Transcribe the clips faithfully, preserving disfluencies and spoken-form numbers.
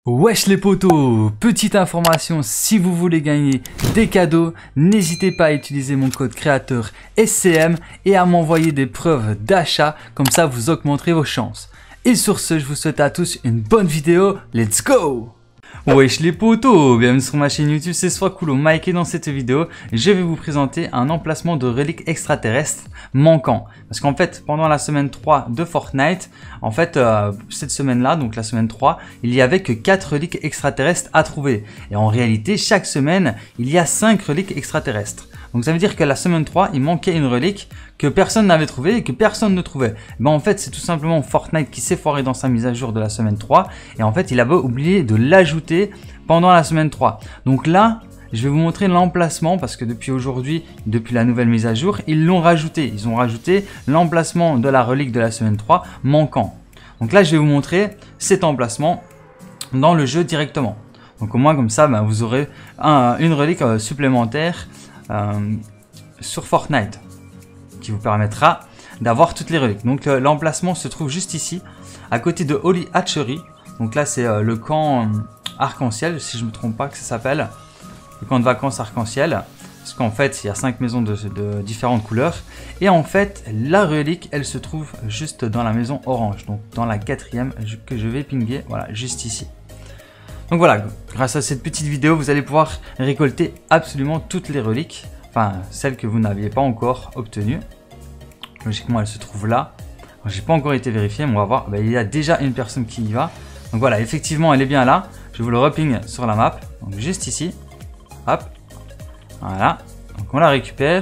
Wesh les potos, petite information, si vous voulez gagner des cadeaux, n'hésitez pas à utiliser mon code créateur S C M et à m'envoyer des preuves d'achat, comme ça vous augmenterez vos chances. Et sur ce, je vous souhaite à tous une bonne vidéo, let's go! Wesh les potos, bienvenue sur ma chaîne YouTube, c'est Swacool Mike et dans cette vidéo, je vais vous présenter un emplacement de reliques extraterrestres manquant. Parce qu'en fait, pendant la semaine trois de Fortnite, en fait, euh, cette semaine-là, donc la semaine trois, il n'y avait que quatre reliques extraterrestres à trouver. Et en réalité, chaque semaine, il y a cinq reliques extraterrestres. Donc ça veut dire que la semaine trois, il manquait une relique que personne n'avait trouvée et que personne ne trouvait. Ben en fait, c'est tout simplement Fortnite qui s'est foiré dans sa mise à jour de la semaine trois. Et en fait, il avait oublié de l'ajouter pendant la semaine trois. Donc là, je vais vous montrer l'emplacement parce que depuis aujourd'hui, depuis la nouvelle mise à jour, ils l'ont rajouté. Ils ont rajouté l'emplacement de la relique de la semaine trois manquant. Donc là, je vais vous montrer cet emplacement dans le jeu directement. Donc au moins comme ça, ben, vous aurez un, une relique euh, supplémentaire euh, sur Fortnite qui vous permettra d'avoir toutes les reliques. Donc euh, l'emplacement se trouve juste ici, à côté de Holy Hatchery. Donc là, c'est euh, le camp euh, arc-en-ciel, si je ne me trompe pas que ça s'appelle. Le camp de vacances arc-en-ciel. Parce qu'en fait, il y a cinq maisons de, de différentes couleurs. Et en fait, la relique, elle se trouve juste dans la maison orange. Donc dans la quatrième que je vais pinguer. Voilà, juste ici. Donc voilà, grâce à cette petite vidéo, vous allez pouvoir récolter absolument toutes les reliques. Enfin, celles que vous n'aviez pas encore obtenues. Logiquement, elle se trouve là. J'ai pas encore été vérifié, mais on va voir. Ben, il y a déjà une personne qui y va. Donc voilà, effectivement, elle est bien là. Je vous le reping sur la map. Donc juste ici. Hop. Voilà. Donc on la récupère.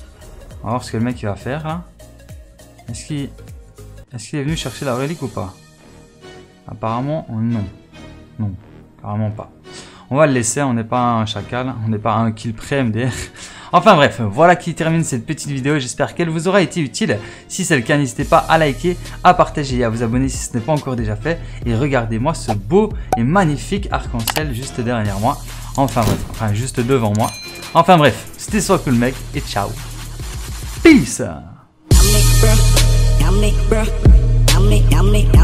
On va voir ce que le mec il va faire là. Est-ce qu'il est-ce qu'il est venu chercher la relique ou pas? Apparemment, non. Non, carrément pas. On va le laisser, on n'est pas un chacal, on n'est pas un kill près M D R. Enfin bref, voilà qui termine cette petite vidéo. J'espère qu'elle vous aura été utile. Si c'est le cas, n'hésitez pas à liker, à partager et à vous abonner si ce n'est pas encore déjà fait. Et regardez-moi ce beau et magnifique arc-en-ciel juste derrière moi. Enfin bref, enfin juste devant moi. Enfin bref, c'était Swacool mec et ciao. Peace.